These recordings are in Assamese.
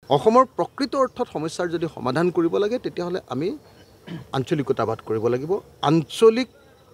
অসমৰ প্ৰকৃত অৰ্থত সমস্যাৰ যদি সমাধান কৰিব লাগে তেতিয়াহ'লে আমি আঞ্চলিকতাবাদ কৰিব লাগিব। আঞ্চলিক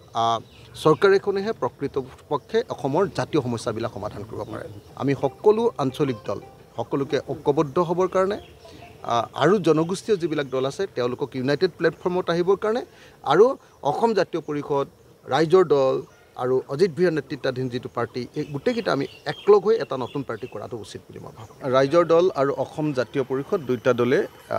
চৰকাৰ এখনেহে প্ৰকৃতপক্ষে অসমৰ জাতীয় সমস্যাবিলাক সমাধান কৰিব পাৰে। আমি সকলো আঞ্চলিক দল সকলোকে ঐক্যবদ্ধ হ'বৰ কাৰণে আৰু জনগোষ্ঠীয় যিবিলাক দল আছে তেওঁলোকক ইউনাইটেড প্লেটফৰ্মত আহিবৰ কাৰণে আৰু অসম জাতীয় পৰিষদ ৰাইজৰ দল আৰু অজিত ভিৰ নেতৃত্বাধীন যিটো পাৰ্টি এই গোটেইকেইটা আমি একলগ হৈ এটা নতুন পাৰ্টি কৰাটো উচিত বুলি মই ভাবোঁ। ৰাইজৰ দল আৰু অসম জাতীয় পৰিষদ দুয়োটা দলে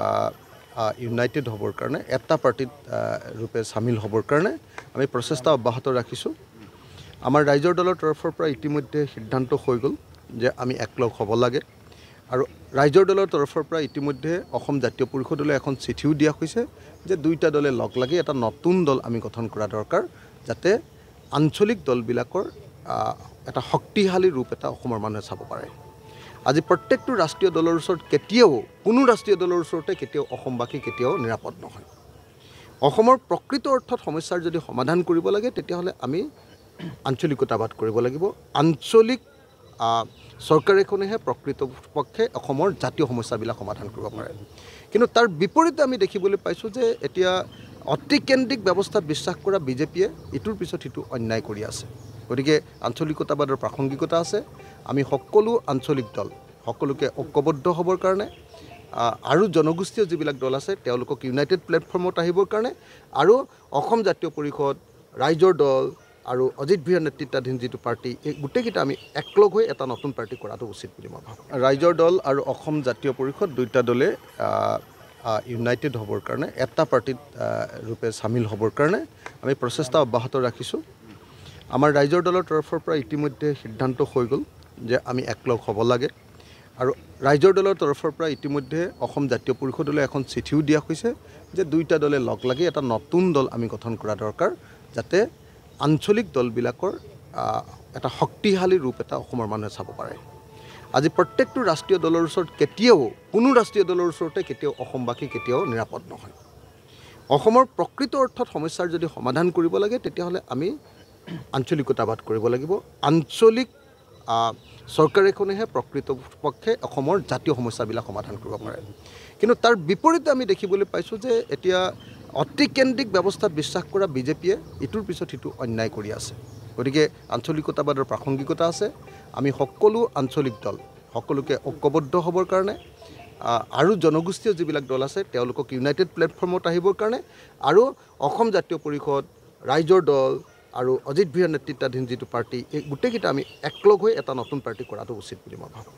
ইউনাইটেড হ'বৰ কাৰণে এটা পাৰ্টিত ৰূপে চামিল হ'বৰ কাৰণে আমি প্ৰচেষ্টা অব্যাহত ৰাখিছোঁ। আমাৰ ৰাইজৰ দলৰ তৰফৰ পৰা ইতিমধ্যে সিদ্ধান্ত হৈ গ'ল যে আমি একলগ হ'ব লাগে আৰু ৰাইজৰ দলৰ তৰফৰ পৰা ইতিমধ্যে অসম জাতীয় পৰিষদলৈ এখন চিঠিও দিয়া হৈছে যে দুয়োটা দলে লগ লাগি এটা নতুন দল আমি গঠন কৰা দৰকাৰ, যাতে আঞ্চলিক দলবিলাকৰ এটা শক্তিশালী ৰূপ এটা অসমৰ মানুহে চাব পাৰে। আজি প্ৰত্যেকটো ৰাষ্ট্ৰীয় দলৰ ওচৰত কেতিয়াও কোনো ৰাষ্ট্ৰীয় দলৰ ওচৰতে কেতিয়াও অসমবাসী কেতিয়াও নিৰাপদ নহয়। অসমৰ প্ৰকৃত অৰ্থত সমস্যাৰ যদি সমাধান কৰিব লাগে তেতিয়াহ'লে আমি আঞ্চলিকতাবাদ কৰিব লাগিব। আঞ্চলিক চৰকাৰ এখনেহে প্ৰকৃতপক্ষে অসমৰ জাতীয় সমস্যাবিলাক সমাধান কৰিব পাৰে। কিন্তু তাৰ বিপৰীতে আমি দেখিবলৈ পাইছোঁ যে এতিয়া অতিকেন্দ্ৰিক ব্যৱস্থাত বিশ্বাস কৰা বিজেপিয়ে ইটোৰ পিছত সিটো অন্যায় কৰি আছে। গতিকে আঞ্চলিকতাবাদৰ প্ৰাসংগিকতা আছে। আমি সকলো আঞ্চলিক দল সকলোকে ঐক্যবদ্ধ হ'বৰ কাৰণে আৰু জনগোষ্ঠীয় যিবিলাক দল আছে তেওঁলোকক ইউনাইটেড প্লেটফৰ্মত আহিবৰ কাৰণে আৰু অসম জাতীয় পৰিষদ ৰাইজৰ দল আৰু অজিত ভিৰ নেতৃত্বাধীন যিটো পাৰ্টি এই গোটেইকেইটা আমি একলগ হৈ এটা নতুন পাৰ্টি কৰাটো উচিত বুলি মই ভাবোঁ। ৰাইজৰ দল আৰু অসম জাতীয় পৰিষদ দুয়োটা দলে ইউনাইটেড হ'বৰ কাৰণে এটা পাৰ্টিত ৰূপে চামিল হ'বৰ কাৰণে আমি প্ৰচেষ্টা অব্যাহত ৰাখিছোঁ। আমাৰ ৰাইজৰ দলৰ তৰফৰ পৰা ইতিমধ্যে সিদ্ধান্ত হৈ গ'ল যে আমি একলগ হ'ব লাগে আৰু ৰাইজৰ দলৰ তৰফৰ পৰা ইতিমধ্যে অসম জাতীয় পৰিষদলৈ এখন চিঠিও দিয়া হৈছে যে দুয়োটা দলে লগ লাগি এটা নতুন দল আমি গঠন কৰা দৰকাৰ, যাতে আঞ্চলিক দলবিলাকৰ এটা শক্তিশালী ৰূপ এটা অসমৰ মানুহে চাব পাৰে। আজি প্ৰত্যেকটো ৰাষ্ট্ৰীয় দলৰ ওচৰত কেতিয়াও কোনো ৰাষ্ট্ৰীয় দলৰ ওচৰতে কেতিয়াও অসমবাসী কেতিয়াও নিৰাপদ নহয়। অসমৰ প্ৰকৃত অৰ্থত সমস্যাৰ যদি সমাধান কৰিব লাগে তেতিয়াহ'লে আমি আঞ্চলিকতাবাদ কৰিব লাগিব। আঞ্চলিক চৰকাৰ এখনেহে প্ৰকৃতপক্ষে অসমৰ জাতীয় সমস্যাবিলাক সমাধান কৰিব পাৰে। কিন্তু তাৰ বিপৰীতে আমি দেখিবলৈ পাইছোঁ যে এতিয়া অতিকেন্দ্ৰিক ব্যৱস্থাত বিশ্বাস কৰা বিজেপিয়ে ইটোৰ পিছত সিটো অন্যায় কৰি আছে। গতিকে আঞ্চলিকতাবাদৰ প্ৰাসংগিকতা আছে। আমি সকলো আঞ্চলিক দল সকলোকে ঐক্যবদ্ধ হ'বৰ কাৰণে আৰু জনগোষ্ঠীয় যিবিলাক দল আছে তেওঁলোকক ইউনাইটেড প্লেটফৰ্মত আহিবৰ কাৰণে আৰু অসম জাতীয় পৰিষদ ৰাইজৰ দল আৰু অজিত ভিৰ নেতৃত্বাধীন যিটো পাৰ্টি এই গোটেইকেইটা আমি একলগ হৈ এটা নতুন পাৰ্টি কৰাটো উচিত বুলি মই ভাবোঁ।